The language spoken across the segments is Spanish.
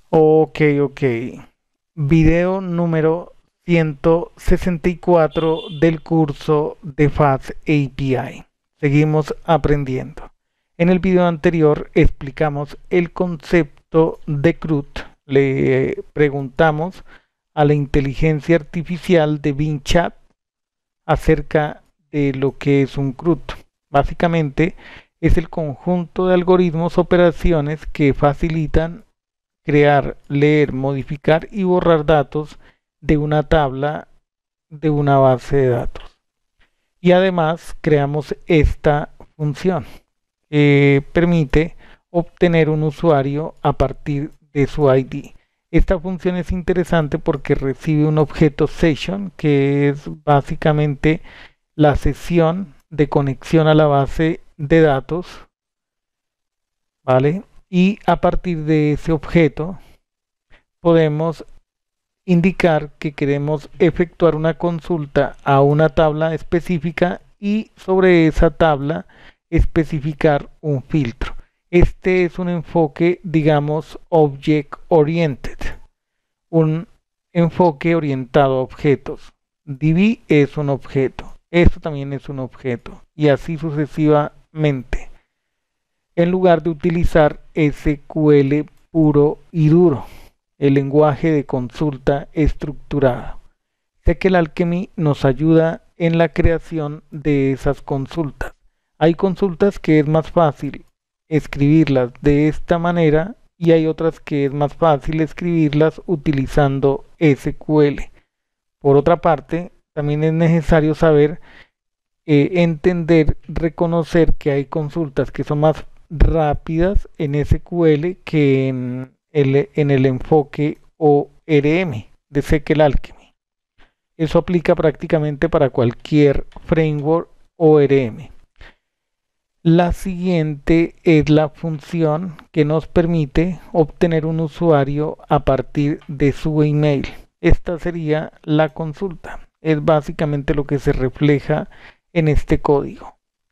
Ok. Video número 164 del curso de Fast API. Seguimos aprendiendo. En el video anterior explicamos el concepto de CRUD. Le preguntamos a la inteligencia artificial de Bing Chat acerca de lo que es un CRUD. Básicamente es el conjunto de algoritmos operaciones que facilitan crear, leer, modificar y borrar datos de una tabla de una base de datos. Y además creamos esta función que permite obtener un usuario a partir de su ID. Esta función es interesante porque recibe un objeto session que es básicamente la sesión de conexión a la base de datos, ¿vale? Y a partir de ese objeto podemos indicar que queremos efectuar una consulta a una tabla específica y sobre esa tabla especificar un filtro. Este es un enfoque, digamos, object oriented, un enfoque orientado a objetos. DB es un objeto, esto también es un objeto y así sucesivamente, en lugar de utilizar SQL puro y duro, el lenguaje de consulta estructurada. Sé que el Alchemy nos ayuda en la creación de esas consultas. Hay consultas que es más fácil escribirlas de esta manera y hay otras que es más fácil escribirlas utilizando SQL. Por otra parte, también es necesario saber, entender, reconocer que hay consultas que son más rápidas en SQL que en el enfoque ORM de SQL Alchemy. Eso aplica prácticamente para cualquier framework ORM. La siguiente es la función que nos permite obtener un usuario a partir de su email. Esta sería la consulta. Es básicamente lo que se refleja en este código.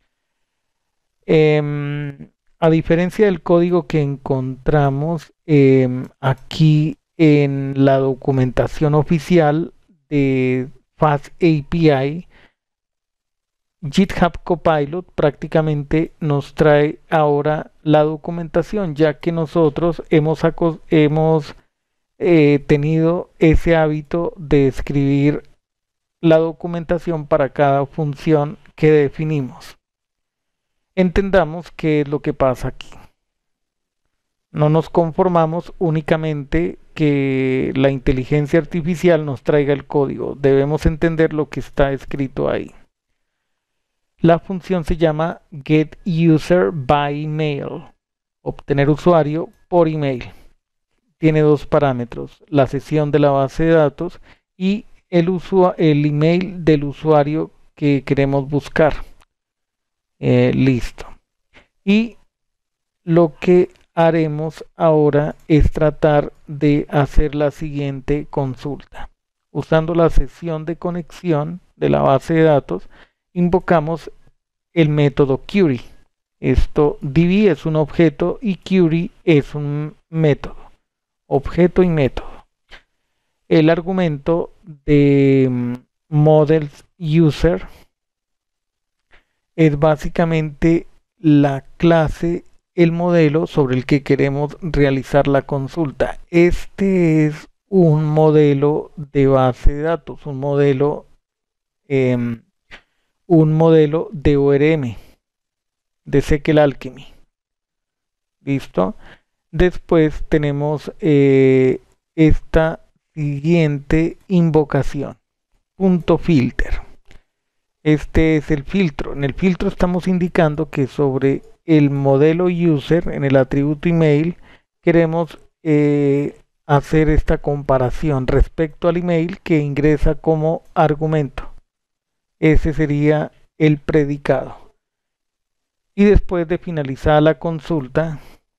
A diferencia del código que encontramos aquí en la documentación oficial de Fast API, GitHub Copilot prácticamente nos trae ahora la documentación, ya que nosotros hemos tenido ese hábito de escribir la documentación para cada función que definimos. Entendamos qué es lo que pasa aquí. No nos conformamos únicamente que la inteligencia artificial nos traiga el código, debemos entender lo que está escrito ahí. La función se llama getUserByMail, obtener usuario por email. Tiene dos parámetros, la sesión de la base de datos y el email del usuario que queremos buscar. Listo. Y lo que haremos ahora es tratar de hacer la siguiente consulta. Usando la sesión de conexión de la base de datos, invocamos el método query. Esto DB es un objeto y query es un método. Objeto y método. El argumento de models user es básicamente la clase, el modelo sobre el que queremos realizar la consulta. Este es un modelo de base de datos, eh, un modelo de ORM, de SQL Alchemy. ¿Listo? Después tenemos esta siguiente invocación, punto filter. Este es el filtro. En el filtro estamos indicando que sobre el modelo user, en el atributo email, queremos hacer esta comparación respecto al email que ingresa como argumento. Ese sería el predicado. Y después de finalizar la consulta,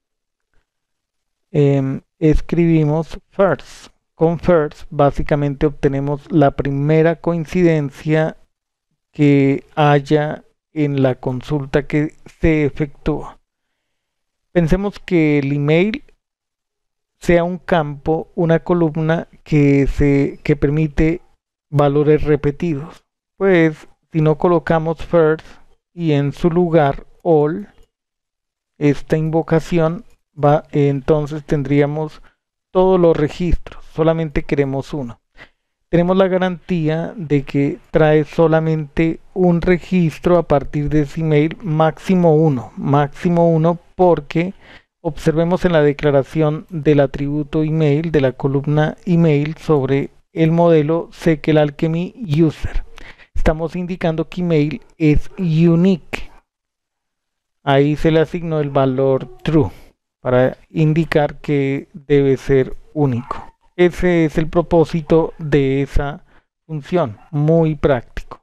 escribimos first. Con first básicamente obtenemos la primera coincidencia que haya en la consulta que se efectúa. Pensemos que el email sea un campo, una columna que permite valores repetidos. Pues si no colocamos first y en su lugar all, esta invocación va, entonces tendríamos todos los registros, solamente queremos uno. Tenemos la garantía de que trae solamente un registro a partir de ese email, máximo uno, porque observemos en la declaración del atributo email, de la columna email sobre el modelo SQLAlchemy User. Estamos indicando que email es unique. Ahí se le asignó el valor true para indicar que debe ser único. Ese es el propósito de esa función, muy práctico.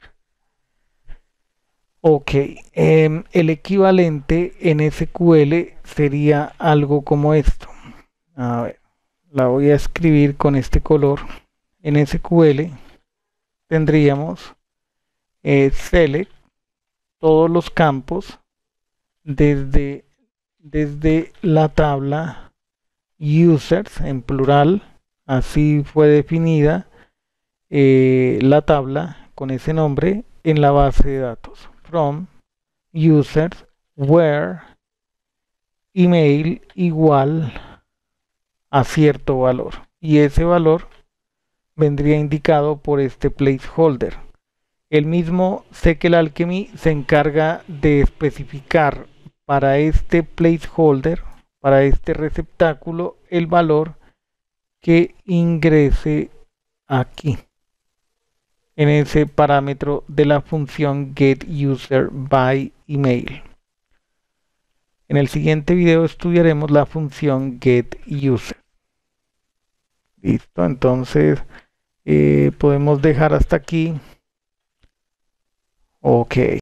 Ok, el equivalente en SQL sería algo como esto. A ver, la voy a escribir con este color. En SQL tendríamos select todos los campos desde la tabla users en plural, así fue definida la tabla con ese nombre en la base de datos. From users where email igual a cierto valor, y ese valor vendría indicado por este placeholder. El mismo SQLAlchemy se encarga de especificar para este placeholder, para este receptáculo, el valor que ingrese aquí, en ese parámetro de la función getUserByEmail. En el siguiente video estudiaremos la función getUser. Listo, entonces podemos dejar hasta aquí. Ok.